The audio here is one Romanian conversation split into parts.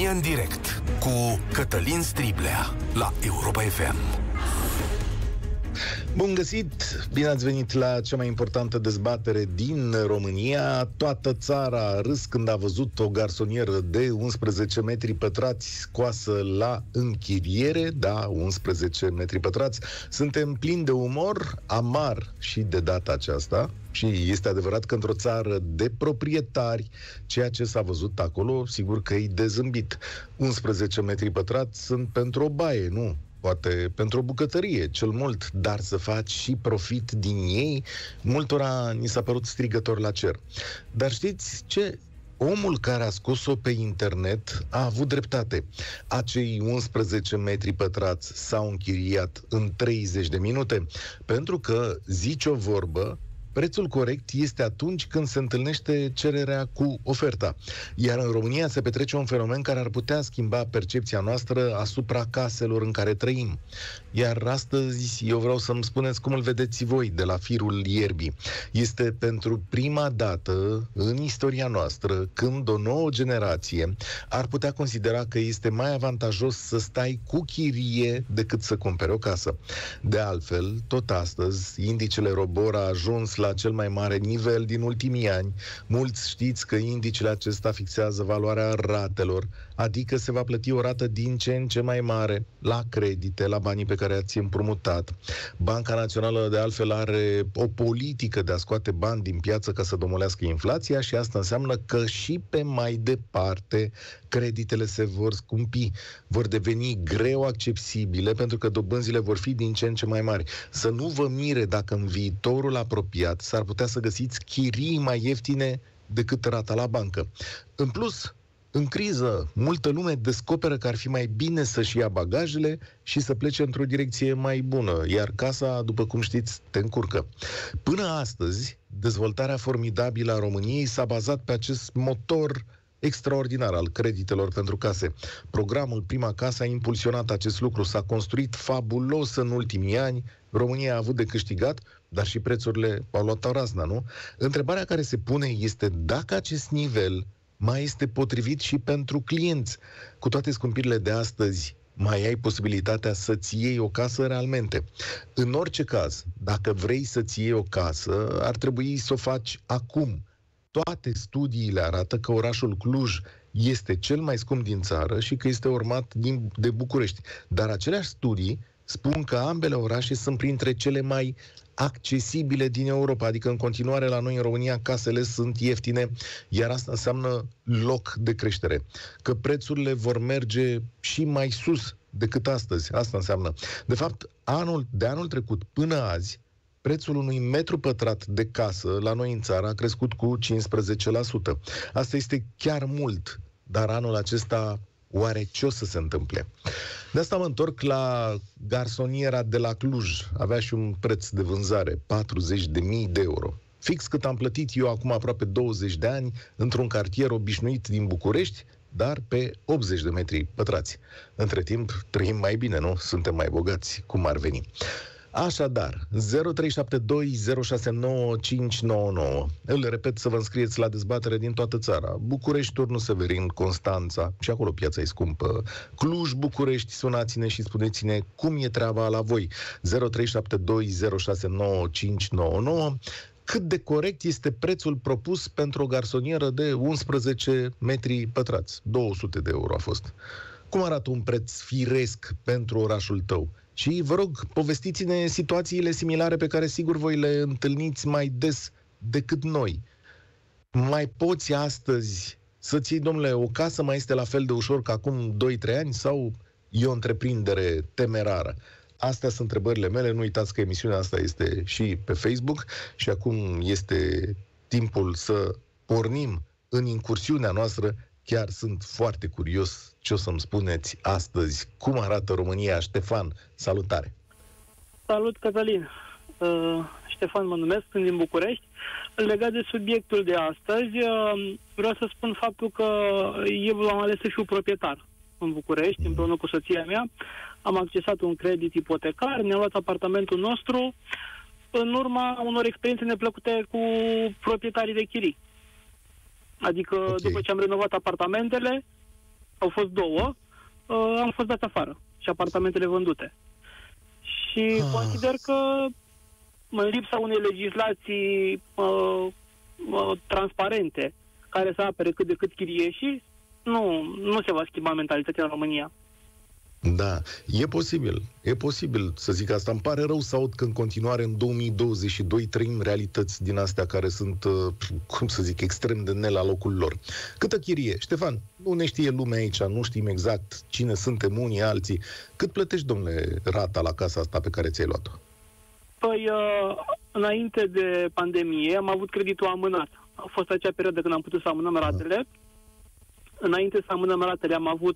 România în direct cu Cătălin Striblea la Europa FM. Bun găsit! Bine ați venit la cea mai importantă dezbatere din România. Toată țara a râs când a văzut o garsonieră de 11 metri pătrați scoasă la închiriere. Da, 11 metri pătrați. Suntem plini de umor, amar și de data aceasta. Și este adevărat că într-o țară de proprietari, ceea ce s-a văzut acolo, sigur că e de zâmbit. 11 metri pătrați sunt pentru o baie, nu? Poate pentru o bucătărie, cel mult, dar să faci și profit din ei, multora ni s-a părut strigător la cer. Dar știți ce? Omul care a scos-o pe internet a avut dreptate. Acei 11 metri pătrați s-au închiriat în 30 de minute, pentru că, zice o vorbă, prețul corect este atunci când se întâlnește cererea cu oferta. Iar în România se petrece un fenomen care ar putea schimba percepția noastră asupra caselor în care trăim. Iar astăzi eu vreau să-mi spuneți cum îl vedeți voi de la firul ierbii. Este pentru prima dată în istoria noastră când o nouă generație ar putea considera că este mai avantajos să stai cu chirie decât să cumperi o casă. De altfel, tot astăzi, indicele Robor a ajuns la cel mai mare nivel din ultimii ani. Mulți știți că indicele acesta fixează valoarea ratelor, adică se va plăti o rată din ce în ce mai mare la credite, la banii pe care ați împrumutat. Banca Națională de altfel are o politică de a scoate bani din piață ca să domolească inflația și asta înseamnă că și pe mai departe creditele se vor scumpi, vor deveni greu accesibile pentru că dobânzile vor fi din ce în ce mai mari. Să nu vă mire dacă în viitorul apropiat s-ar putea să găsiți chirii mai ieftine decât rata la bancă. În plus, în criză, multă lume descoperă că ar fi mai bine să-și ia bagajele și să plece într-o direcție mai bună, iar casa, după cum știți, te încurcă. Până astăzi, dezvoltarea formidabilă a României s-a bazat pe acest motor extraordinar al creditelor pentru case. Programul Prima Casă a impulsionat acest lucru, s-a construit fabulos în ultimii ani, România a avut de câștigat, dar și prețurile au luat o razna, nu? Întrebarea care se pune este dacă acest nivel mai este potrivit și pentru clienți. Cu toate scumpirile de astăzi, mai ai posibilitatea să-ți iei o casă realmente. În orice caz, dacă vrei să-ți iei o casă, ar trebui să o faci acum. Toate studiile arată că orașul Cluj este cel mai scump din țară și că este urmat de București. Dar aceleași studii spun că ambele orașe sunt printre cele mai accesibile din Europa, adică în continuare la noi în România casele sunt ieftine, iar asta înseamnă loc de creștere. Că prețurile vor merge și mai sus decât astăzi, asta înseamnă. De fapt, de anul trecut până azi, prețul unui metru pătrat de casă la noi în țară a crescut cu 15%. Asta este chiar mult, dar anul acesta oare ce o să se întâmple? De asta mă întorc la garsoniera de la Cluj. Avea și un preț de vânzare, 40.000 de euro. Fix cât am plătit eu acum aproape 20 de ani într-un cartier obișnuit din București, dar pe 80 de metri pătrați. Între timp, trăim mai bine, nu? Suntem mai bogați, cum ar veni. Așadar, 0372069599. Îl repet să vă înscrieți la dezbatere din toată țara. București, Turnul Severin, Constanța, și acolo piața e scumpă. Cluj, București, sunați-ne și spuneți-ne cum e treaba la voi. 0372069599. Cât de corect este prețul propus pentru o garsonieră de 11 metri pătrați? 200 de euro a fost. Cum arată un preț firesc pentru orașul tău? Și vă rog, povestiți-ne situațiile similare pe care sigur voi le întâlniți mai des decât noi. Mai poți astăzi să-ți iei, domnule, o casă mai este la fel de ușor ca acum 2-3 ani sau e o întreprindere temerară? Astea sunt întrebările mele. Nu uitați că emisiunea asta este și pe Facebook și acum este timpul să pornim în incursiunea noastră. Chiar sunt foarte curios ce o să-mi spuneți astăzi. Cum arată România? Ștefan, salutare! Salut, Cătălin! Ștefan mă numesc, sunt din București. Legat de subiectul de astăzi, vreau să spun faptul că eu am ales să fiu proprietar în București, împreună cu soția mea. Am accesat un credit ipotecar, ne-am luat apartamentul nostru în urma unor experiențe neplăcute cu proprietarii de chirii. Adică, după ce am renovat apartamentele, au fost 2, am fost dat afară și apartamentele vândute. Și consider că în lipsa unei legislații transparente care să apere cât de cât chirieșii, nu se va schimba mentalitatea în România. Da, e posibil să zic asta. Îmi pare rău să aud că în continuare în 2022 trăim realități din astea care sunt, cum să zic, extrem de ne la locul lor. Câtă chirie? Ștefan, nu ne știe lumea aici, nu știm exact cine suntem unii alții. Cât plătești, domnule, rata la casa asta pe care ți-ai luat-o? Păi, înainte de pandemie am avut creditul amânat. A fost acea perioadă când am putut să amânăm ratele. Înainte să amânăm ratele am avut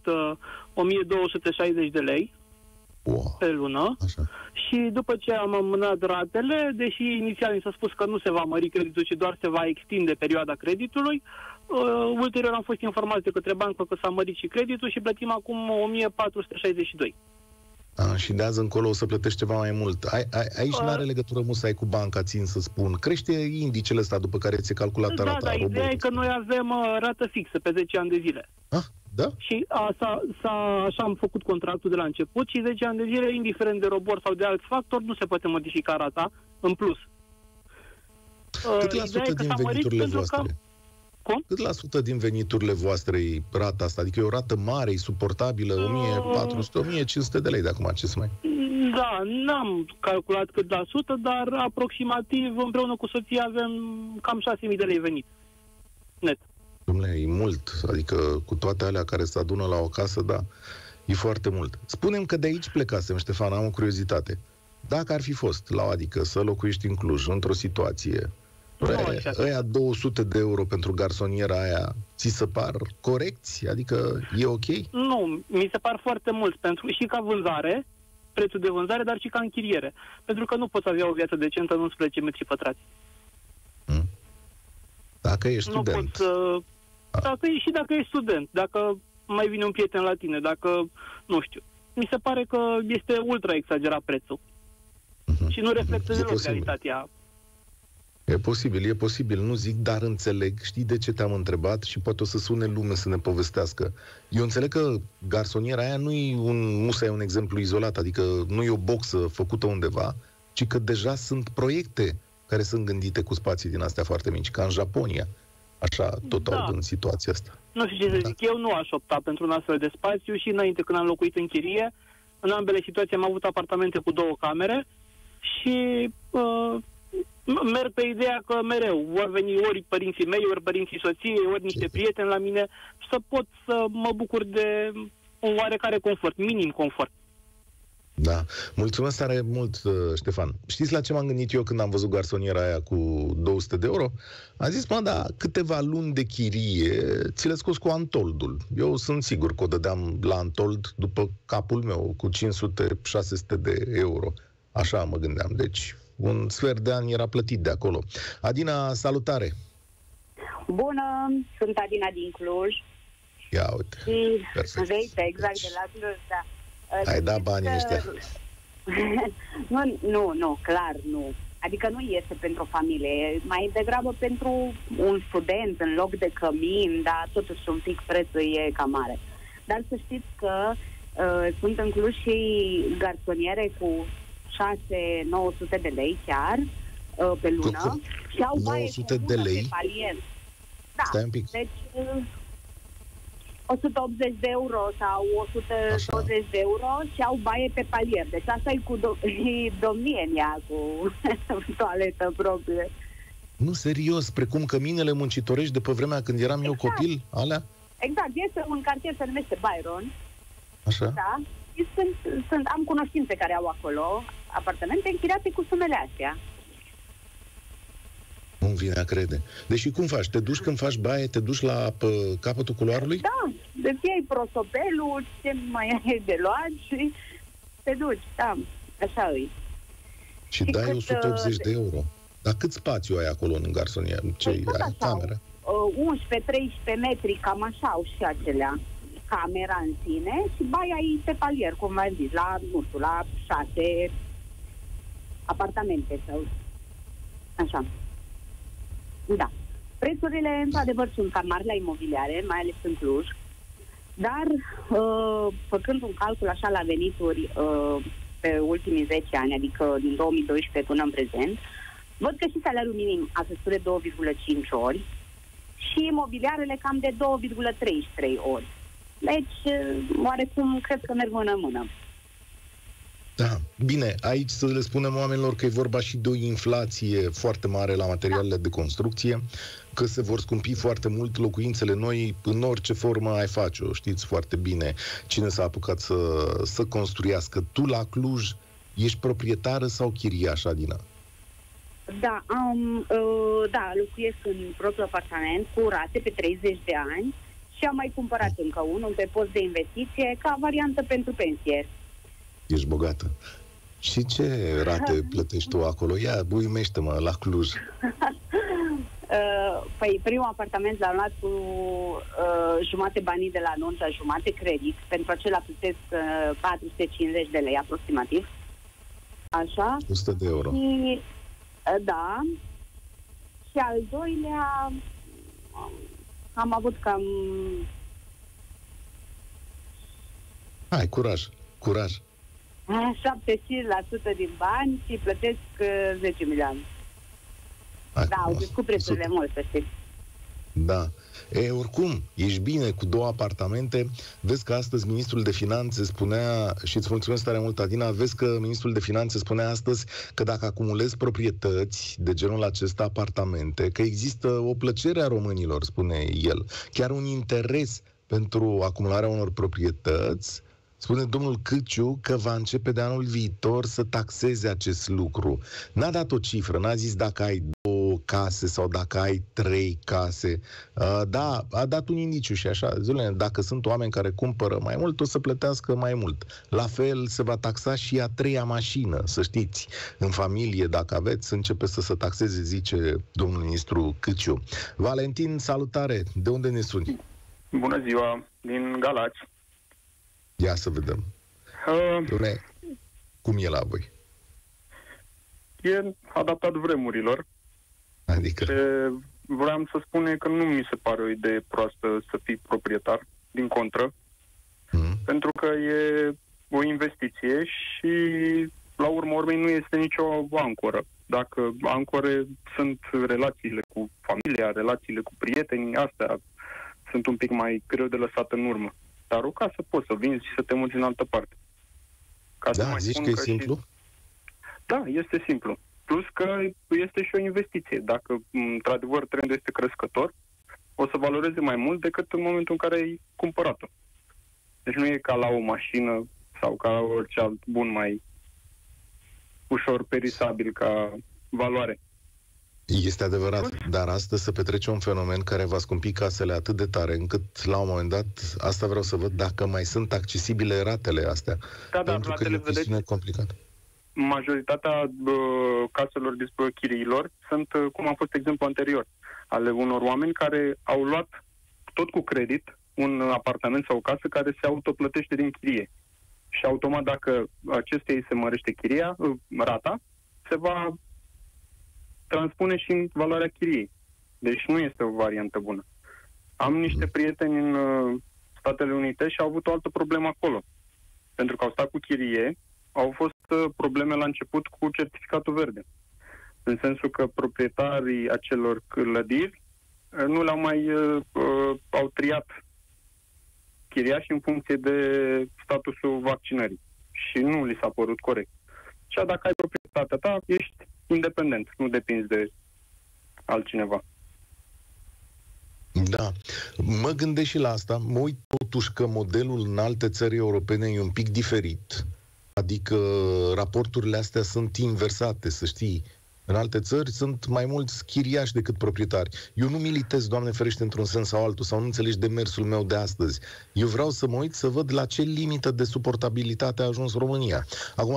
1260 de lei pe lună. Așa. Și după ce am amânat ratele, deși inițial mi s-a spus că nu se va mări creditul, ci doar se va extinde perioada creditului, ulterior am fost informați de către bancă că s-a mărit și creditul și plătim acum 1462. Și de azi încolo o să plătești ceva mai mult. Aici nu are legătură musai cu banca, țin să spun. Crește indicele ăsta după care ți-e calculată rata. Da, ideea e că noi avem rată fixă pe 10 ani de zile. Da? Și așa am făcut contractul de la început și 10 ani de zile, indiferent de robor sau de alți factori, nu se poate modifica rata în plus. Cât la sută din veniturile voastre? Cum? Cât la sută din veniturile voastre e rata asta? Adică e o rată mare, e suportabilă, 1400-1500 de lei de acum, ce să mai... Da, n-am calculat cât la sută, dar aproximativ împreună cu soția avem cam 6.000 de lei venit. Net. Dom'le, e mult. Adică cu toate alea care se adună la o casă, da, e foarte mult. Spunem că de aici plecasem, Ștefan, am o curiozitate. Dacă ar fi fost la adică să locuiești în Cluj, într-o situație... Ăia 200 de euro pentru garsoniera aia, ți se par corecți? Adică e ok? Nu, mi se par foarte mult, pentru și ca vânzare, prețul de vânzare, dar și ca închiriere. Pentru că nu poți avea o viață decentă în 11 metri pătrați. Dacă ești student. Dacă ești student, dacă mai vine un prieten la tine, dacă, nu știu. Mi se pare că este ultra exagerat prețul. Și nu reflectă deloc realitatea. E posibil, nu zic, dar înțeleg. Știi de ce te-am întrebat? Și poate o să sune lume să ne povestească. Eu înțeleg că garsoniera aia nu e un exemplu izolat, adică nu e o boxă făcută undeva, ci că deja sunt proiecte care sunt gândite cu spații din astea foarte mici, ca în Japonia. Așa tot aud în situația asta. Nu știu ce să zic, eu nu aș opta pentru un astfel de spațiu și înainte când am locuit în chirie, în ambele situații am avut apartamente cu 2 camere și... merg pe ideea că mereu vor veni ori părinții mei, ori părinții soției, ori niște prieteni la mine, să pot să mă bucur de un oarecare confort, minim confort. Da. Mulțumesc tare mult, Ștefan. Știți la ce m-am gândit eu când am văzut garsoniera aia cu 200 de euro? Am zis, câteva luni de chirie ți le scos cu antoldul. Eu sunt sigur că o dădeam la antold după capul meu, cu 500-600 de euro. Așa mă gândeam. Deci... un sfert de an era plătit de acolo. Adina, salutare! Bună, sunt Adina din Cluj. Ia uite. Veite, exact, de la Cluj, da. Ai dat banii ăștia. Nu, clar nu. Adică nu este pentru o familie, mai degrabă pentru un student în loc de cămin, dar totuși un pic prețul e cam mare. Dar să știți că sunt în Cluj și garsoniere cu 600-900 de lei chiar pe lună și au baie 900 de lei? Pe palier. Da, stai un pic. Deci 180 de euro sau 120 de euro și au baie pe palier. Deci asta e cu domnienia, cu toaletă proprie. Nu, serios, precum căminele muncitorești de pe vremea când eram eu copil, alea? Exact, este un cartier, se numește Byron. Așa? Da. Am cunoștințe care au acolo apartamente închiriate cu sumele astea. Nu vine a crede. Deci cum faci? Te duci când faci baie, te duci la capătul culoarului? Da, deci iei prosopelul, ce mai ai de luat și te duci, da, așa îi. Și dai 180 de euro. Dar cât spațiu ai acolo în garsonie? Ce ai? Cameră? 11-13 metri, cam așa au și acelea. Camera în sine și baia e pe palier, cum v-am zis, la 6 apartamente sau așa. Da. Prețurile, într-adevăr, sunt cam mari la imobiliare, mai ales în Cluj. Dar, făcând un calcul așa la venituri pe ultimii 10 ani, adică din 2012 până în prezent, văd că și salariul minim a crescut de 2,5 ori și imobiliarele cam de 2,33 ori. Deci, oarecum, cred că merg mână-mână. Da, bine, aici să le spunem oamenilor că e vorba și de o inflație foarte mare la materialele de construcție, că se vor scumpi foarte mult locuințele noi în orice formă ai face-o. Știți foarte bine cine s-a apucat să construiască. Tu la Cluj ești proprietară sau chiriaș, Adina? Da, locuiesc în propriul apartament cu rate pe 30 de ani și am mai cumpărat încă unul pe post de investiție ca variantă pentru pensie. Ești bogată. Și ce rate plătești tu acolo? Ia, uimește-mă, la Cluj. Păi, primul apartament l-am luat cu jumate banii de la anunț, jumate credit. Pentru acela plătesc 450 de lei aproximativ. Așa. 100 de euro. Și, da. Și al doilea am avut cam... Hai, curaj. 75% din bani și plătesc 10 milioane. Hai, da, au crescut prețurile mult, să știți. Da. Oricum, ești bine cu 2 apartamente. Vezi că astăzi ministrul de finanțe spunea, și îți mulțumesc tare mult, Adina, vezi că ministrul de finanțe spunea astăzi că dacă acumulezi proprietăți de genul acesta, apartamente, că există o plăcere a românilor, spune el, chiar un interes pentru acumularea unor proprietăți. Spune domnul Câciu că va începe de anul viitor să taxeze acest lucru. N-a dat o cifră, n-a zis dacă ai 2 case sau dacă ai 3 case. Da, a dat un indiciu și așa. Zilele, dacă sunt oameni care cumpără mai mult, o să plătească mai mult. La fel se va taxa și a 3-a mașină, să știți. În familie, dacă aveți, începe să se taxeze, zice domnul ministru Câciu. Valentin, salutare! De unde ne suni? Bună ziua, din Galați. Ia să vedem. Cum e la voi? E adaptat vremurilor. Adică? Ce vreau să spun că nu mi se pare o idee proastă să fii proprietar, din contră, pentru că e o investiție și la urma urmei nu este nicio ancoră. Dacă ancore sunt relațiile cu familia, relațiile cu prietenii, astea sunt un pic mai greu de lăsat în urmă. Dar o casă poți să vinzi și să te muți în altă parte. Da, zici că e simplu? Da, este simplu. Plus că este și o investiție. Dacă, într-adevăr, trendul este crescător, o să valoreze mai mult decât în momentul în care ai cumpărat-o. Deci nu e ca la o mașină sau ca la orice alt bun mai ușor perisabil ca valoare. Este adevărat, dar astăzi se petrece un fenomen care va scumpi casele atât de tare, încât la un moment dat, asta vreau să văd dacă mai sunt accesibile ratele astea. Da, pentru că e o chestiune complicată. Majoritatea caselor chiriilor sunt, cum a fost exemplu anterior, ale unor oameni care au luat tot cu credit un apartament sau o casă care se autoplătește din chirie. Și automat, dacă acestei se mărește rata, se va transpune și în valoarea chiriei. Deci nu este o variantă bună. Am niște prieteni în Statele Unite și au avut o altă problemă acolo. Pentru că au stat cu chirie, au fost probleme la început cu certificatul verde. În sensul că proprietarii acelor clădiri nu le-au mai au triat chiriași în funcție de statusul vaccinării. Și nu li s-a părut corect. Și dacă ai proprietatea ta, ești independent, nu depinzi de altcineva. Da. Mă gândesc și la asta. Mă uit totuși că modelul în alte țări europene e un pic diferit. Adică raporturile astea sunt inversate, să știi. În alte țări sunt mai mulți chiriași decât proprietari. Eu nu militez, Doamne ferește, într-un sens sau altul, sau nu înțelegi demersul meu de astăzi. Eu vreau să mă uit să văd la ce limită de suportabilitate a ajuns România. Acum...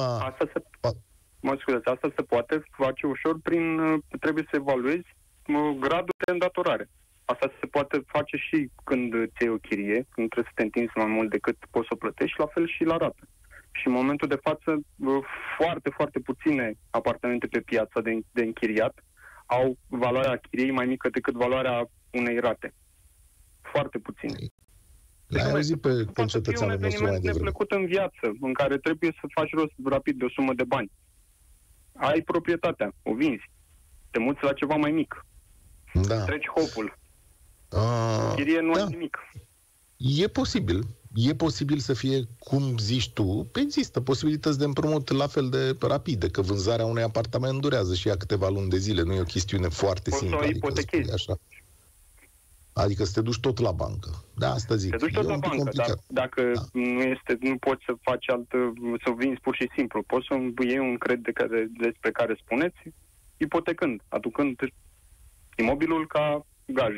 Asta se poate face ușor trebuie să evaluezi gradul de îndatorare. Asta se poate face și când ți iei o chirie, când trebuie să te întinzi mai mult decât poți să o plătești, la fel și la rată. Și în momentul de față, foarte, foarte puține apartamente pe piața de închiriat au valoarea chiriei mai mică decât valoarea unei rate. Foarte puține. L-ai auzit pe concetățeanul nostru mai devreme. Neplăcut în viață, în care trebuie să faci rost rapid de o sumă de bani. Ai proprietatea, o vinzi. Te muți la ceva mai mic. Da. Treci hopul. Chirie nu ai nimic. E posibil. E posibil să fie cum zici tu. Există posibilități de împrumut la fel de rapide, că vânzarea unui apartament durează și ea câteva luni de zile. Nu e o chestiune foarte simplă. Poți să o ipotechezi. Așa. Adică să te duci tot la bancă. Da, asta zic. Te duci tot la bancă, dar dacă nu poți să faci să vinzi pur și simplu, poți să iei un credit despre care spuneți, ipotecând, aducând imobilul ca gaj.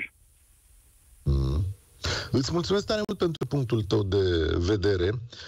Îți mulțumesc tare mult pentru punctul tău de vedere.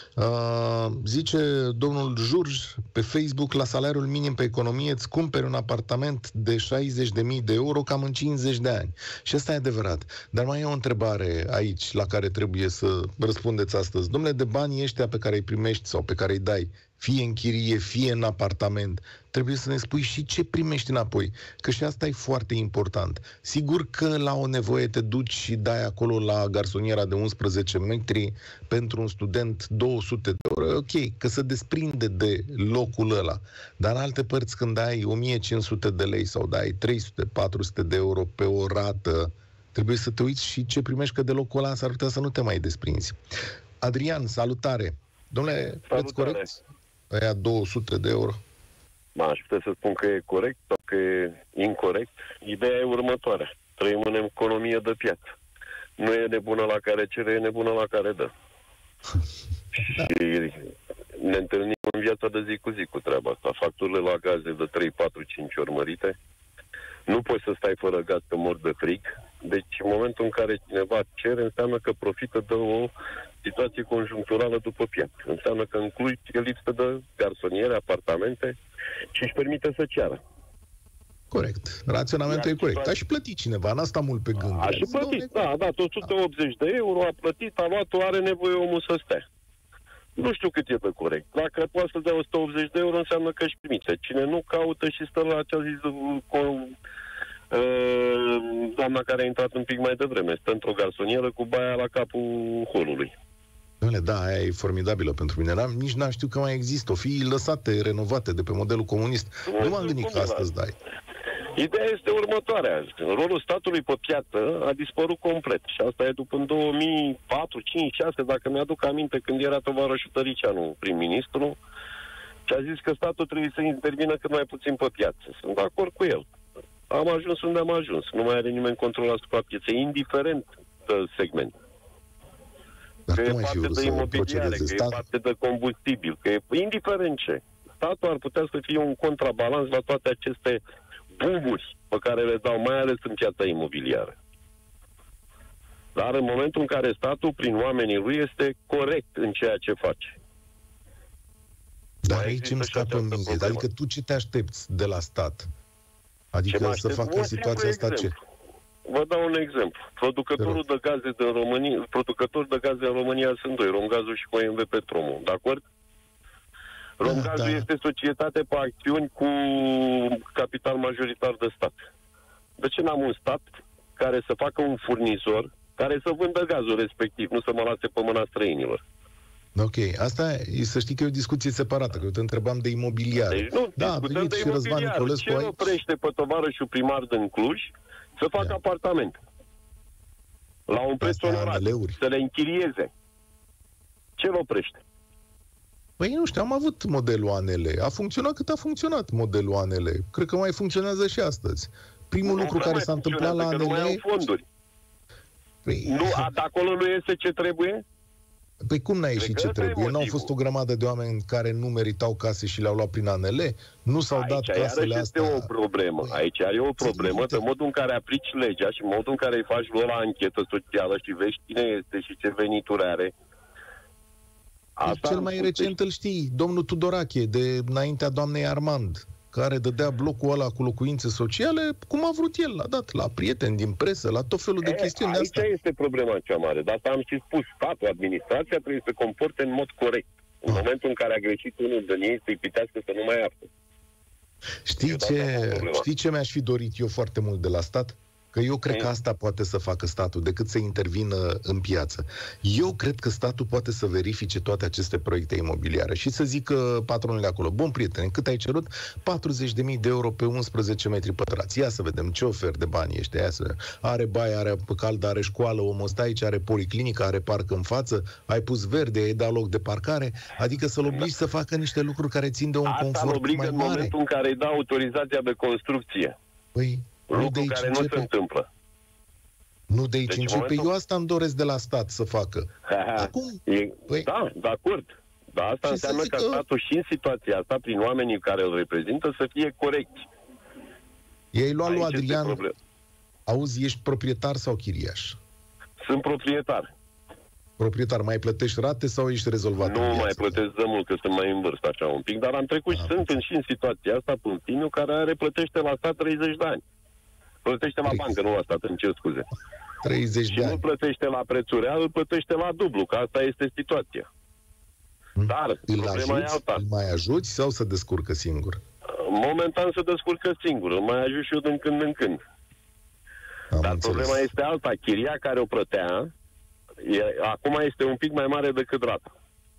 Zice domnul Jurj pe Facebook: la salariul minim pe economie îți cumperi un apartament de 60.000 de euro cam în 50 de ani. Și asta e adevărat. Dar mai e o întrebare aici la care trebuie să răspundeți astăzi. Dom'le, de banii ăștia pe care îi primești sau pe care îi dai, fie în chirie, fie în apartament, trebuie să ne spui și ce primești înapoi, că și asta e foarte important. Sigur că la o nevoie te duci și dai acolo la garsoniera de 11 metri pentru un student 200 de euro, ok, că se desprinde de locul ăla. Dar în alte părți, când ai 1500 de lei sau dai 300-400 de euro pe o rată, trebuie să te uiți și ce primești, că de locul ăla s-ar putea să nu te mai desprinzi. Adrian, salutare! Dom'le, veți corect? Aia 200 de euro. Aș putea să spun că e corect sau că e incorect. Ideea e următoarea. Trăim în economie de piață. Nu e nebună la care cere, e nebună la care dă. Da. Și ne întâlnim în viața de zi cu zi cu treaba asta. Facturile la gaze de 3, 4, 5 ori mărite. Nu poți să stai fără gaz că mor de frig. Deci în momentul în care cineva cere, înseamnă că profită de o situație conjuncturală după piață. Înseamnă că în Cluj e lipsă de garsoniere, apartamente și își permite să ceară. Corect. Raționamentul e corect. A și plătit cineva, n-a stat mult pe gând. A și plătit, da, 180 de euro, a plătit, a luat-o, are nevoie omul să stea. Nu știu cât e pe corect. Dacă poate să dea 180 de euro, înseamnă că își permite. Cine nu caută și stă la ce a zis doamna care a intrat un pic mai devreme, stă într-o garsonieră cu baia la capul holului. Da, aia e formidabilă pentru mine. Nici n-am știut că mai există. O fi lăsate, renovate de pe modelul comunist. Nu m-am gândit că astăzi dai. Ideea este următoarea. Rolul statului pe piață a dispărut complet. Și asta e după în 2004, 5, 6, dacă mi-aduc aminte, când era tovarășul Tăricianu prim-ministru, și a zis că statul trebuie să intervină cât mai puțin pe piață. Sunt de acord cu el. Am ajuns unde am ajuns. Nu mai are nimeni control asupra pieței, indiferent de segment. Dar că e parte de imobiliare, că e parte de combustibil, că e indiferent ce. Statul ar putea să fie un contrabalans la toate aceste boom-uri pe care le dau, mai ales în piața imobiliară. Dar în momentul în care statul, prin oamenii lui, este corect în ceea ce face. Dar aici îmi scapă în minte. Adică tu ce te aștepți de la stat? Adică să facă situația asta ce? Vă dau un exemplu. Producătorul de gaze în România sunt doi, Romgazul și OMV Petromul. De acord? Romgazul este societate pe acțiuni cu capital majoritar de stat. De ce n-am un stat care să facă un furnizor care să vândă gazul respectiv, nu să mă lase pe mâna străinilor? Ok, asta e, să știi că e o discuție separată, că eu te întrebam de imobiliare. Deci nu, discutăm de imobiliare. Ce oprește pe tovarășul primar din Cluj să facă apartamente la un preț onorat, să le închirieze? Ce-l oprește? Păi nu știu, am avut modelul ANL. A funcționat cât a funcționat modelul ANL. Cred că mai funcționează și astăzi. Primul lucru care s-a întâmplat la ANL... Nu mai au fonduri. Păi... De acolo nu iese ce trebuie? Păi cum n-a ieșit ce trebuie? N-au fost o grămadă de oameni care nu meritau case și le-au luat prin ANL? Nu s-au dat casele astea? Aici este o problemă. Aici are o problemă de modul în care aplici legea și modul în care îi faci lor la anchetă socială și vezi cine este și ce venituri are. Asta cel mai recent îl știi, domnul Tudorache, de înaintea doamnei Armand, care dădea blocul ăla cu locuințe sociale cum a vrut el, l-a dat la prieteni din presă, la tot felul de chestiuni de astea. Aici este problema cea mare, dar asta am și spus, statul, administrația trebuie să se comporte în mod corect. În momentul în care a greșit unul din ei, să-i pitească să nu mai iartă. Știi ce mi-aș fi dorit eu foarte mult de la stat? Că eu cred că asta poate să facă statul, decât să intervină în piață. Eu cred că statul poate să verifice toate aceste proiecte imobiliare și să zică patronului acolo: bun, prietene, cât ai cerut? 40.000 de euro pe 11 metri pătrați. Ia să vedem ce oferi de bani ești. Are baie, are apă caldă, are școală, omul ăsta aici, are policlinică, are parc în față, ai pus verde, ai dat loc de parcare. Adică să-l obligi să facă niște lucruri care țin de un confort mai mare. Asta obligă în momentul în care îi dă autorizația de construcție. Păi, lucru care nu se întâmplă. Nu de aici începe. Eu asta îmi doresc de la stat să facă. Acum, da, de acord. Dar asta înseamnă că statul și în situația asta, prin oamenii care îl reprezintă, să fie corecți. I-ai luat lui Adrian. Auzi, ești proprietar sau chiriaș? Sunt proprietar. Proprietar, mai plătești rate sau ești rezolvat? Nu mai plătesc de mult, că sunt mai în vârstă așa un pic, dar am trecut și sunt și în situația asta pe un timiu care plătește la stat 30 de ani. Plătește la bancă, nu la stat, îmi cer scuze. 30 de ani. Și nu plătește la prețul real, îl plătește la dublu, că asta este situația. Dar problema e alta. Îl mai ajuți sau se descurcă singur? Momentan se descurcă singur, îl mai ajut și eu din când în când. Dar problema este alta. Chiria care o plătea, acum este un pic mai mare decât rata.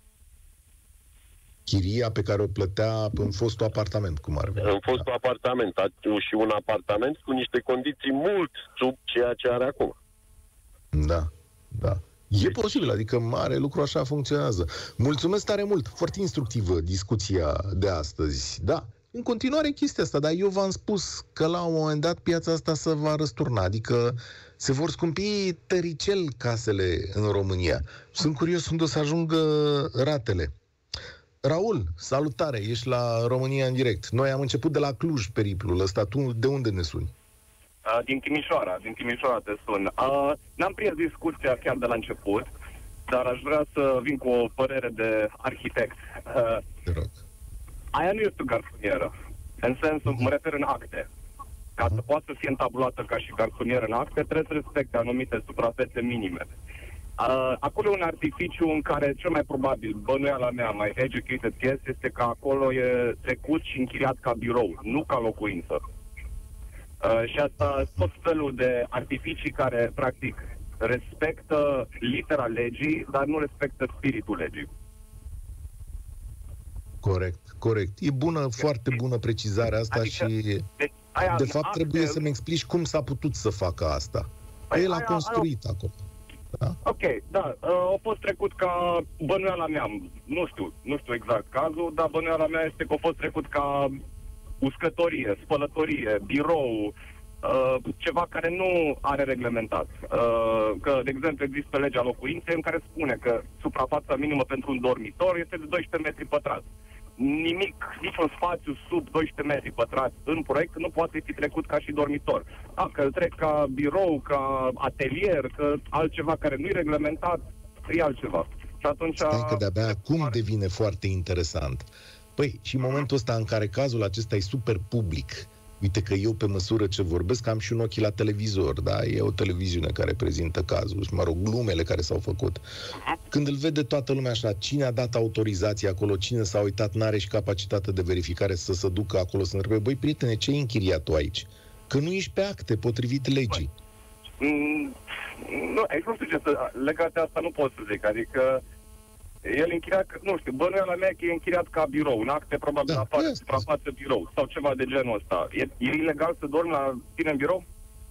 Chiria pe care o plătea în fostul apartament, cum ar veni. În fostul apartament. Și un apartament cu niște condiții mult sub ceea ce are acum. Da, da. E posibil, adică mare lucru așa funcționează. Mulțumesc tare mult, foarte instructivă discuția de astăzi. Da, în continuare chestia asta, dar eu v-am spus că la un moment dat piața asta se va răsturna, adică se vor scumpi tăricel casele în România. Sunt curios unde o să ajungă ratele. Raul, salutare, ești la România în direct. Noi am început de la Cluj periplul ăsta. Tu de unde ne suni? Din Timișoara te sun. N-am prins discuția chiar de la început, dar aș vrea să vin cu o părere de arhitect. Te rog. Aia nu este o garsonieră. În sensul, mă refer în acte. Ca să poată să fie întabulată ca și garsonieră în acte, trebuie să respecte anumite suprafețe minime. Acolo e un artificiu în care cel mai probabil, bănuiala mea, mai educated guess, este că acolo e trecut și închiriat ca birou, nu ca locuință. Și asta tot felul de artificii care, practic, respectă litera legii, dar nu respectă spiritul legii. Corect. E bună, foarte bună precizarea asta, adică, și de fapt trebuie să-mi explici cum s-a putut să facă asta. El a construit acolo. Da? Ok, da. A fost trecut ca bănuiala mea. Nu știu exact cazul, dar bănuiala mea este că a fost trecut ca uscătorie, spălătorie, birou, ceva care nu are reglementat. Că, de exemplu, există legea locuinței în care spune că suprafața minimă pentru un dormitor este de 12 metri pătrați. Niciun spațiu sub 12 metri pătrați în proiect nu poate fi trecut ca și dormitor. Că îl trec ca birou, ca atelier, că altceva care nu e reglementat, e altceva. Și atunci... Stai că de-abia acum devine foarte interesant. Păi, și în momentul ăsta în care cazul acesta e super public, uite că eu, pe măsură ce vorbesc, am și un ochi la televizor, da? E o televiziune care prezintă cazul și, mă rog, glumele care s-au făcut. Când îl vede toată lumea așa, cine a dat autorizație acolo, cine s-a uitat, n-are și capacitate de verificare să se ducă acolo, să întrebe: băi, prietene, ce ai închiriat tu aici? Că nu ești pe acte, potrivit legii. Nu, nu știu ce să... Legat de asta nu pot să zic, adică el închiriat, nu știu, bănuiala mea că e închiriat ca birou, în acte probabil apare suprafață birou sau ceva de genul ăsta. E ilegal să dormi la tine în birou?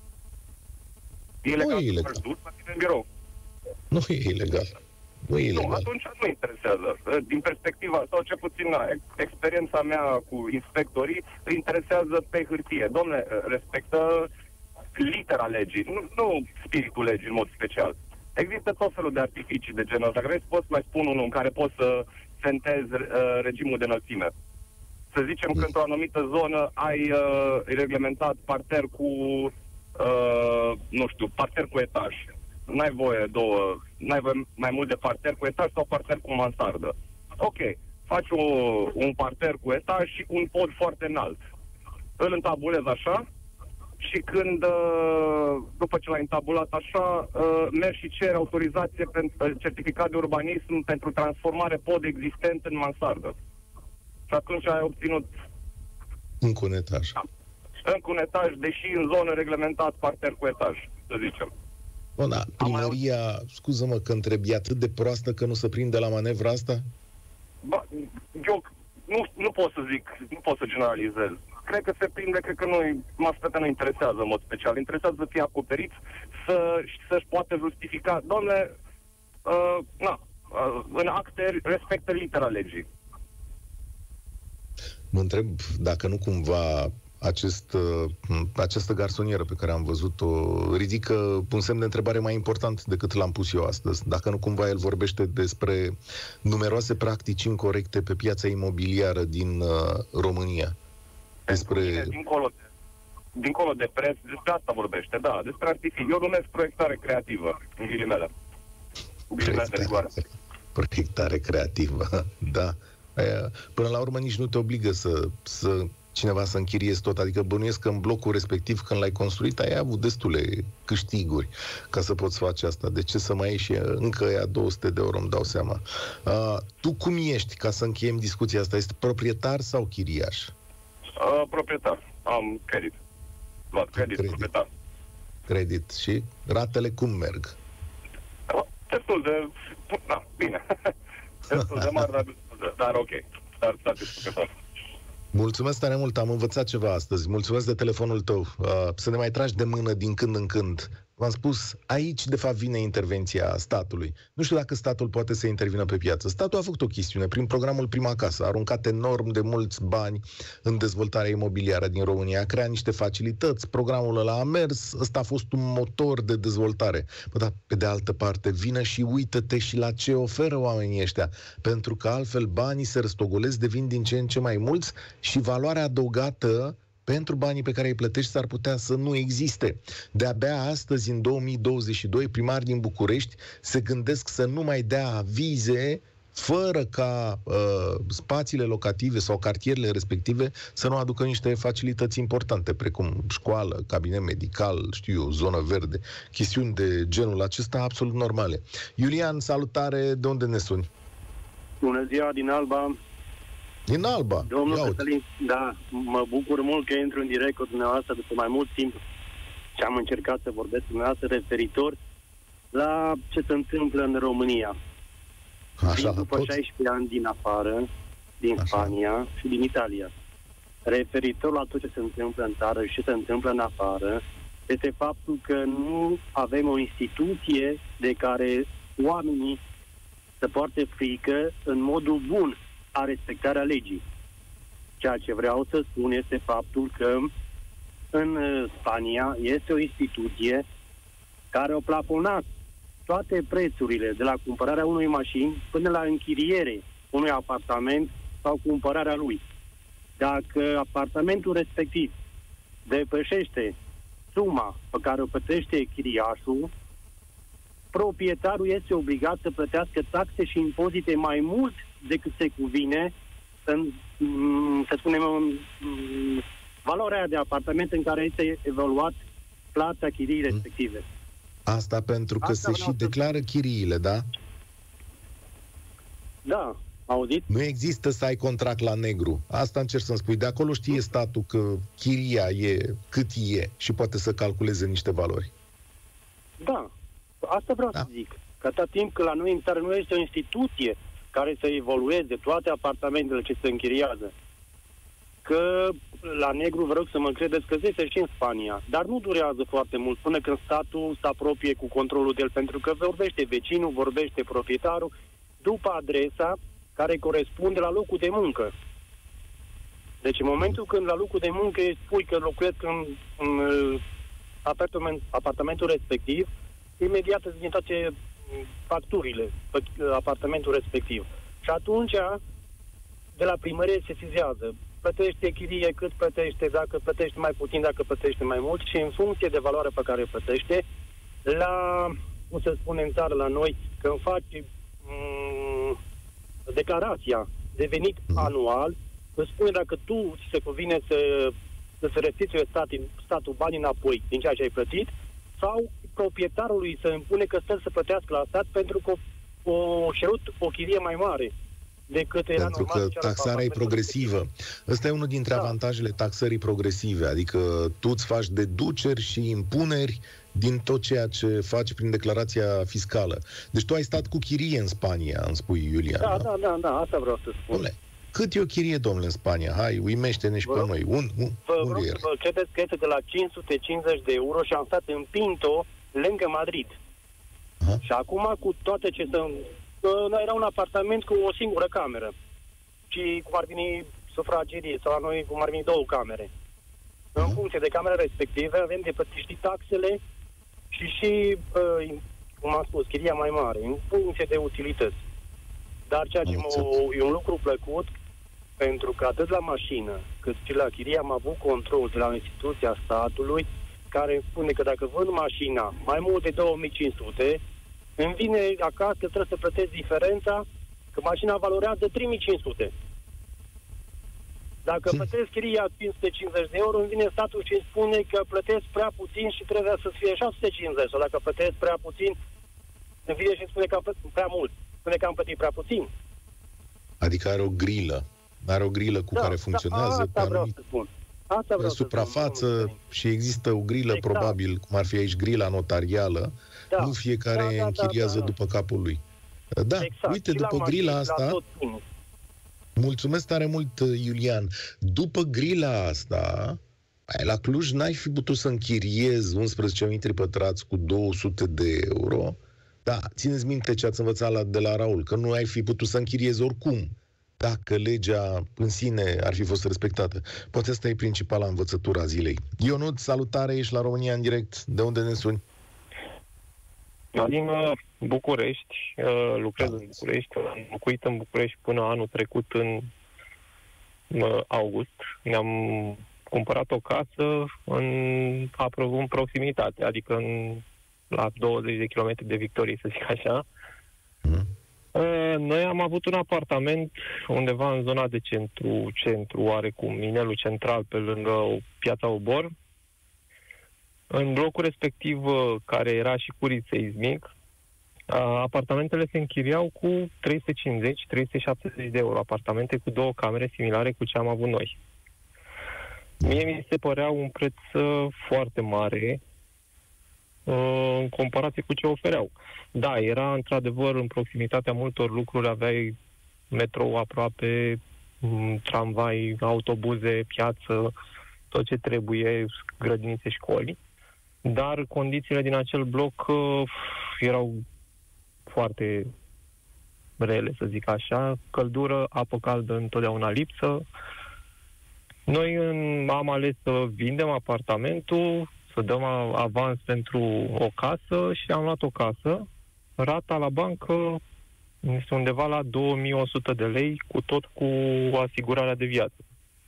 E ilegal să dormi la tine în birou? Nu e ilegal. Nu e ilegal. Nu, atunci nu interesează. Din perspectiva, sau ce puțin experiența mea cu inspectorii, îi interesează pe hârtie. Dom'le, respectă litera legii, nu spiritul legii în mod special. Există tot felul de artificii de genul ăsta. Vreți, pot să mai spun unul în care poți să sentezi regimul de înălțime. Să zicem că într-o anumită zonă ai reglementat parter cu, parter cu etaj. N-ai voie mai mult de parter cu etaj sau parter cu mansardă. Ok, faci un parter cu etaj și un pod foarte înalt. Îl întabulezi așa și când, după ce l-ai întabulat așa, mergi și ceri autorizație pentru certificat de urbanism pentru transformare pod existent în mansardă. Și atunci ai obținut... Încă un etaj. încă un etaj, deși în zonă reglementat parter cu etaj, să zicem. Bun, da, primăria, scuză-mă că întreb, e atât de proastă că nu se prinde la manevra asta? Eu nu pot să zic, nu pot să generalizez. Cred că se prinde, cred că masă nu interesează în mod special. Interesează să fie acoperiți, să-și poată justifica. Doamne, în acte respectă litera legii. Mă întreb dacă nu cumva această garsonieră pe care am văzut-o ridică un semn de întrebare mai important decât l-am pus eu astăzi. Dacă nu cumva el vorbește despre numeroase practici incorecte pe piața imobiliară din România. Dincolo de preț, despre asta vorbește, da, despre artificii. Eu numesc proiectare creativă, în ghilimele. Cu ghilimele de rigoare. Proiectare creativă, da. Până la urmă nici nu te obligă să cineva să închiriezi tot, adică bănuiesc că în blocul respectiv, când l-ai construit, ai avut destule câștiguri ca să poți face asta. De ce să mai ieși încă ea 200 de euro, îmi dau seama. Tu cum ești, ca să încheiem discuția asta? Ești proprietar sau chiriaș? Proprietar. Am credit. Luat credit, proprietar. Credit. Și ratele cum merg? Destul de... Da, bine. Destul de mare, dar ok. Dar satisfăcător. Mulțumesc tare mult, am învățat ceva astăzi. Mulțumesc de telefonul tău. Să ne mai tragi de mână din când în când. V-am spus, aici de fapt vine intervenția statului. Nu știu dacă statul poate să intervină pe piață. Statul a făcut o chestiune prin programul Prima Casă. A aruncat enorm de mulți bani în dezvoltarea imobiliară din România. A creat niște facilități. Programul ăla a mers. Ăsta a fost un motor de dezvoltare. Dar pe de altă parte, vină și uită-te și la ce oferă oamenii ăștia. Pentru că altfel banii se răstogolesc, devin din ce în ce mai mulți și valoarea adăugată pentru banii pe care îi plătești s-ar putea să nu existe. De-abia astăzi, în 2022, primari din București se gândesc să nu mai dea avize fără ca spațiile locative sau cartierele respective să nu aducă niște facilități importante, precum școală, cabinet medical, știu eu, zonă verde, chestiuni de genul acesta absolut normale. Iulian, salutare, de unde ne suni? Bună ziua, din Alba. Din Alba. Domnul Cătălin, da, mă bucur mult că intru în direct cu dumneavoastră după mai mult timp și am încercat să vorbesc cu dumneavoastră referitor la ce se întâmplă în România. Așa, după 16 ani din afară, din Spania și din Italia. Referitor la tot ce se întâmplă în țară și ce se întâmplă în afară, este faptul că nu avem o instituție de care oamenii să poarte frică în modul bun a respectarea legii. Ceea ce vreau să spun este faptul că în Spania este o instituție care a plafonat toate prețurile, de la cumpărarea unei mașini până la închiriere unui apartament sau cumpărarea lui. Dacă apartamentul respectiv depășește suma pe care o plătește chiriașul, proprietarul este obligat să plătească taxe și impozite mai mult decât se cuvine în, să spunem, valoarea de apartament în care este evaluat plata chiriei respective. Asta pentru că se și declară chiriile, da? Da, auzit? Nu există să ai contract la negru. Asta încerc să-mi spui. De acolo știe statul că chiria e cât e și poate să calculeze niște valori. Da, asta vreau să zic. Că atâta timp că la noi în țară nu este o instituție care să evolueze toate apartamentele ce se închiriază. Că la negru, vă rog să mă credeți, că este și în Spania. Dar nu durează foarte mult până când statul se apropie cu controlul de el, pentru că vorbește vecinul, vorbește proprietarul, după adresa care corespunde la locul de muncă. Deci în momentul când la locul de muncă spui că locuiesc în apartamentul respectiv, imediat îți vin toate facturile pe apartamentul respectiv. Și atunci, de la primărie se sesizează. Plătește chirie cât plătește, dacă plătește mai puțin, dacă plătește mai mult și în funcție de valoarea pe care plătește, cum se spune în țară la noi, când faci declarația de venit anual, îți spune dacă tu ți se cuvine să restituie statul banii înapoi din ceea ce ai plătit, sau proprietarului să impune că stă să plătească la stat pentru că o cerut o chirie mai mare. decât era pentru normal. că taxarea e progresivă. Ăsta e unul dintre avantajele taxării progresive, adică tu îți faci deduceri și impuneri din tot ceea ce faci prin declarația fiscală. Deci tu ai stat cu chirie în Spania, îmi spui, Iulian. Da, asta vreau să spun. Dom'le, cât e o chirie, domnule, în Spania? Hai, uimește-ne și pe noi. Unde e? Vă credeți că este de la 550 de euro și am stat în Pinto, lângă Madrid. Aha. Și acum, cu toate ce sunt... Era un apartament cu o singură cameră. Și cum ar veni sufragerie, sau la noi cum ar veni 2 camere. În funcție de camere respective, avem de plătit și taxele și cum am spus, chiria mai mare, în funcție de utilități. Dar ceea ce e un lucru plăcut, pentru că atât la mașină, cât și la chirie am avut control de la instituția statului, care spune că dacă vând mașina mai mult de 2500, îmi vine acasă că trebuie să plătesc diferența, că mașina valorează 3500. Dacă plătesc chiria 550 de euro, îmi vine statul și îmi spune că plătesc prea puțin și trebuie să fie 650. Sau dacă plătesc prea puțin, îmi vine și îmi spune că am plătit prea mult. Spune că am plătit prea puțin. Adică are o grilă. Are o grilă cu care funcționează pe anumite suprafață și există o grilă, probabil, cum ar fi aici grila notarială. Nu fiecare închiriază după capul lui. Da, uite, după grila asta... Mulțumesc tare mult, Iulian. După grila asta, la Cluj n-ai fi putut să închiriezi 11 metri pătrați cu 200 de euro. Da, țineți minte ce ați învățat de la Raul, că nu ai fi putut să închiriezi oricum, dacă legea în sine ar fi fost respectată. Poate asta e principala învățătură a zilei. Ionut, salutare, ești la România în direct. De unde ne suni? Din București, lucrez în București, am locuit în București până anul trecut în august. Ne-am cumpărat o casă în proximitate, adică la 20 de kilometri de Victorie, să zic așa. Noi am avut un apartament undeva în zona de centru oarecum, Inelul Central, pe lângă Piața Obor. În blocul respectiv, care era și curit seismic, apartamentele se închiriau cu 350-370 de euro. Apartamente cu 2 camere similare cu ce am avut noi. Mie mi se părea un preț foarte mare în comparație cu ce ofereau. Da, era într-adevăr în proximitatea multor lucruri, aveai metrou aproape, tramvai, autobuze, piață, tot ce trebuie, grădinițe, școli. Dar condițiile din acel bloc erau foarte rele, să zic așa. Căldură, apă caldă întotdeauna lipsă. Noi am ales să vindem apartamentul, să dăm avans pentru o casă și am luat o casă. Rata la bancă este undeva la 2100 de lei, cu asigurarea de viață.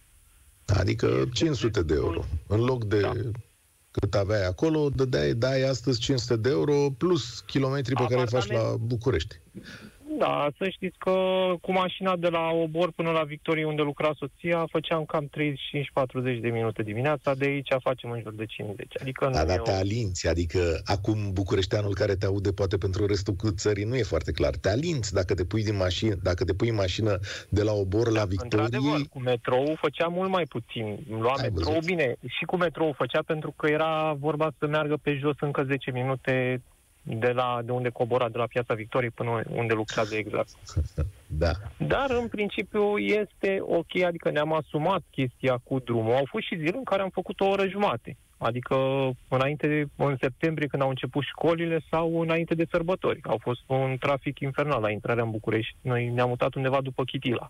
Adică 500 de euro. În loc de cât aveai acolo, dai astăzi 500 de euro plus kilometri pe care îi faci la București. Da, să știți că cu mașina de la Obor până la Victorie, unde lucra soția, făceam cam 35-40 de minute dimineața, de aici facem în jur de 50. Adică dar te alinți, adică acum bucureșteanul care te aude poate pentru restul țării nu e foarte clar. Te alinți dacă te pui în mașină de la Obor la Victorie. Într-adevăr, cu metrou făcea mult mai puțin. Lua metrou, bine, și cu metrou făcea pentru că era vorba să meargă pe jos încă 10 minute de unde cobora, de la Piața Victoriei până unde lucrează exact. Da. Dar, în principiu, este ok, adică ne-am asumat chestia cu drumul. Au fost și zile în care am făcut o oră jumate. Adică în septembrie, când au început școlile sau înainte de sărbători. Au fost un trafic infernal la intrarea în București. Noi ne-am mutat undeva după Chitila.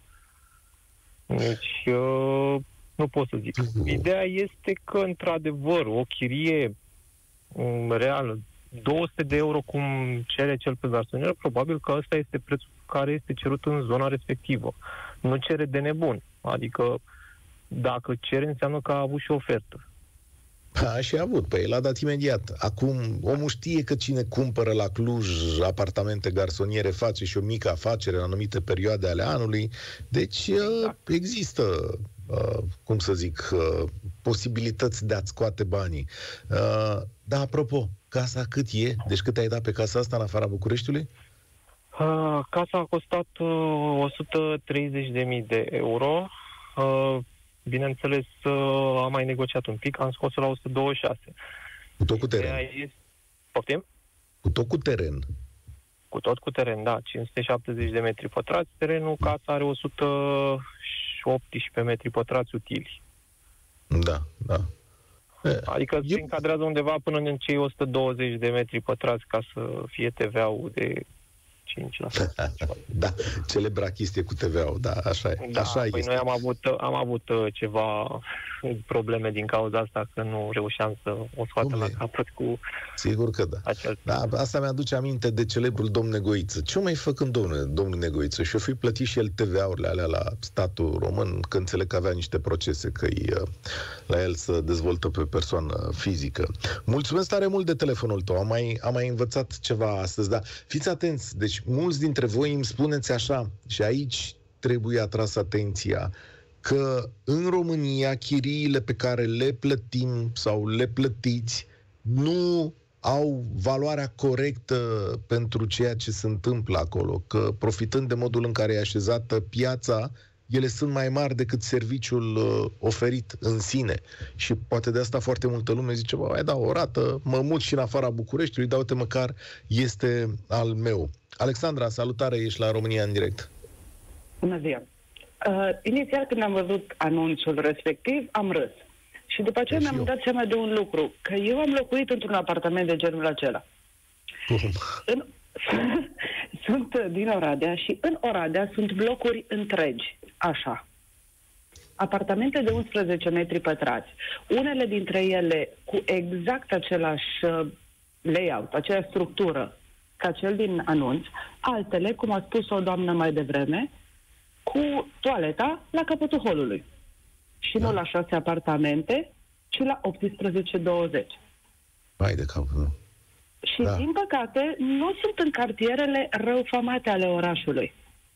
Deci, nu pot să zic. Ideea este că, într-adevăr, o chirie reală, 200 de euro cum cere cel pe garsonier, probabil că ăsta este prețul care este cerut în zona respectivă. Nu cere de nebun. Adică dacă cere, înseamnă că a avut și ofertă. Și a avut, păi l-a dat imediat. Acum, omul știe că cine cumpără la Cluj apartamente garsoniere face și o mică afacere în anumite perioade ale anului. Deci există, cum să zic, posibilități de a-ți scoate banii. Dar, apropo, casa cât e? Deci cât ai dat pe casa asta în afara Bucureștiului? Casa a costat 130.000 de euro. Bineînțeles, am mai negociat un pic, am scos-o la 126. Cu tot cu teren? Poftim? Cu tot cu teren? Cu tot cu teren, da. 570 de metri pătrați. Terenul, casa are 118 metri pătrați utili. Da, da. Adică se încadrează undeva până în cei 120 de metri pătrați ca să fie TVA-ul de 5%. Da, celebra chestie cu TVA-ul, da, așa e. Da, așa păi este. noi am avut ceva probleme din cauza asta, că nu reușeam să o scoatem la capăt cu... Sigur că da. Da, asta mi-aduce aminte de celebrul domn Negoiță. Ce mai făcând domnul Negoiță? Și-o fi plătit și el TVA-urile alea la statul român, că înțeleg că avea niște procese, că la el să dezvoltă pe persoană fizică. Mulțumesc tare mult de telefonul tău. Am mai învățat ceva astăzi, dar fiți atenți. Deci, mulți dintre voi îmi spuneți așa, și aici trebuie atras atenția, că în România chiriile pe care le plătim sau le plătiți nu au valoarea corectă pentru ceea ce se întâmplă acolo, că profitând de modul în care e așezată piața, ele sunt mai mari decât serviciul oferit în sine. Și poate de asta foarte multă lume zice, bă, da, o rată, mă mut și în afara Bucureștiului, dar uite, măcar este al meu. Alexandra, salutare, ești la România în direct. Bună ziua! Inițial, când am văzut anunțul respectiv, am râs. Și după aceea mi-am dat seama de un lucru, că eu am locuit într-un apartament de genul acela. Sunt din Oradea și în Oradea sunt blocuri întregi, așa. Apartamente de 11 metri pătrați. Unele dintre ele cu exact același layout, aceeași structură ca cel din anunț, altele, cum a spus o doamnă mai devreme, cu toaleta la capătul holului. Și nu la 6 apartamente, ci la 18-20. Hai de cap, nu? Și, din păcate, nu sunt în cartierele răufamate ale orașului.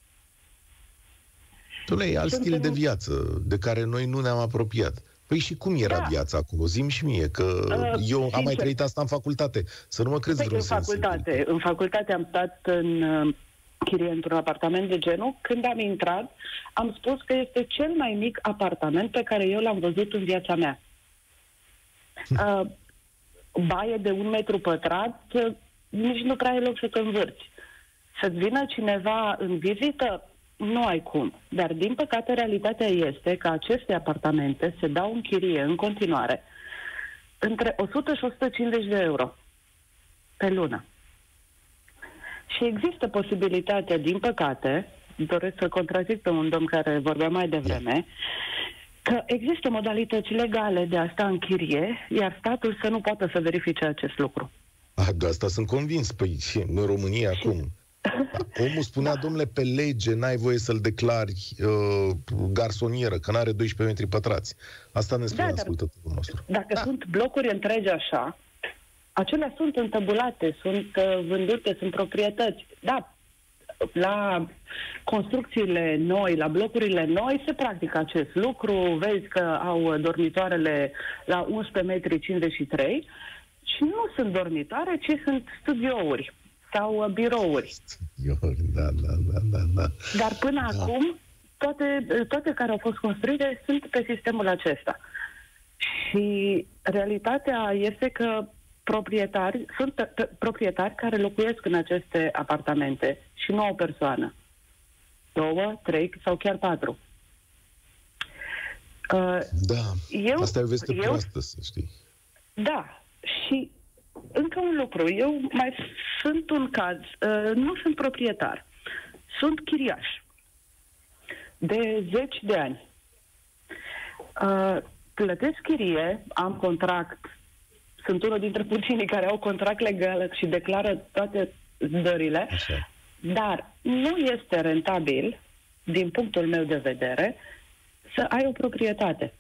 E alt stil de viață, de care noi nu ne-am apropiat. Păi și cum era viața acolo? Zi-mi și mie, că eu am mai trăit asta în facultate. Să nu mă crezi vreun sens. În facultate am stat în chirie într-un apartament de genul. Când am intrat, am spus că este cel mai mic apartament pe care eu l-am văzut în viața mea. Baie de 1 metru pătrat, nici nu prea ai loc să te învârți. Să-ți vină cineva în vizită, nu ai cum. Dar, din păcate, realitatea este că aceste apartamente se dau în chirie în continuare între 100 și 150 de euro pe lună. Și există posibilitatea, din păcate, doresc să contrazic pe un domn care vorbea mai devreme, că există modalități legale de a sta în chirie, iar statul să nu poată să verifice acest lucru. De asta sunt convins. Păi, în România, acum... Omul spunea, domnule, pe lege n-ai voie să-l declari garsonieră, că n-are 12 metri pătrați. Asta ne spune ascultătorul nostru. Dacă sunt blocuri întregi așa, acelea sunt întăbulate, sunt vândute, sunt proprietăți. Da, la construcțiile noi, la blocurile noi, se practică acest lucru. Vezi că au dormitoarele la 11 metri 53 și nu sunt dormitoare, ci sunt studiouri sau birouri. Da. Dar până acum, toate care au fost construite sunt pe sistemul acesta. Și realitatea este că sunt proprietari care locuiesc în aceste apartamente și nu o persoană. 2, 3 sau chiar 4. Asta e o veste proastă, să știi. Da, și încă un lucru. Eu mai sunt un caz. Nu sunt proprietar. Sunt chiriaș. De 10 de ani. Plătesc chirie, am contract. Sunt unul dintre puținii care au contract legal și declară toate dările. Așa. Dar nu este rentabil, din punctul meu de vedere, să ai o proprietate.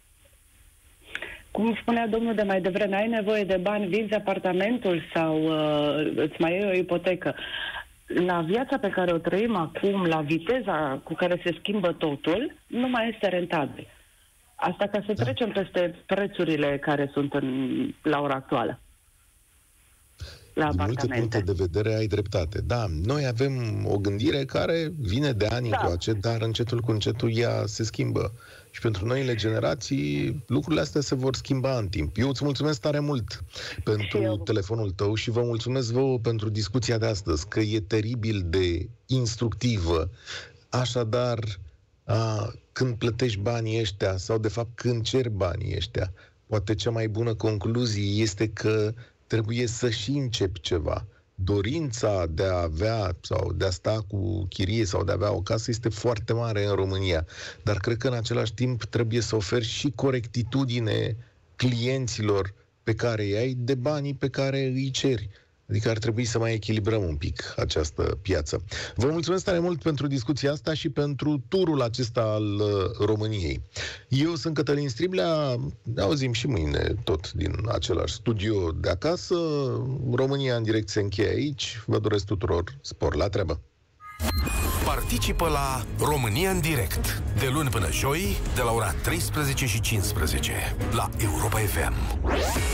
Cum spunea domnul de mai devreme, ai nevoie de bani, vinzi apartamentul sau îți mai iei o ipotecă. La viața pe care o trăim acum, la viteza cu care se schimbă totul, nu mai este rentabil. Asta ca să trecem peste prețurile care sunt la ora actuală. la din multe puncte de vedere ai dreptate. Da, noi avem o gândire care vine de ani încoace, dar încetul cu încetul ea se schimbă. Și pentru noile generații, lucrurile astea se vor schimba în timp. Eu îți mulțumesc tare mult pentru telefonul tău și vă mulțumesc vouă pentru discuția de astăzi, că e teribil de instructivă. Așadar, când plătești banii ăștia, sau de fapt când ceri banii ăștia, poate cea mai bună concluzie este că trebuie să și începi ceva. Dorința de a avea sau de a sta cu chirie sau de a avea o casă este foarte mare în România, dar cred că în același timp trebuie să oferi și corectitudine clienților pe care îi ai de banii pe care îi ceri. Adică ar trebui să mai echilibrăm un pic această piață. Vă mulțumesc tare mult pentru discuția asta și pentru turul acesta al României. Eu sunt Cătălin Striblea, ne auzim și mâine tot din același studio de acasă. România în direct se încheie aici. Vă doresc tuturor spor la treabă. Participă la România în direct de luni până joi de la ora 13:15 la Europa FM.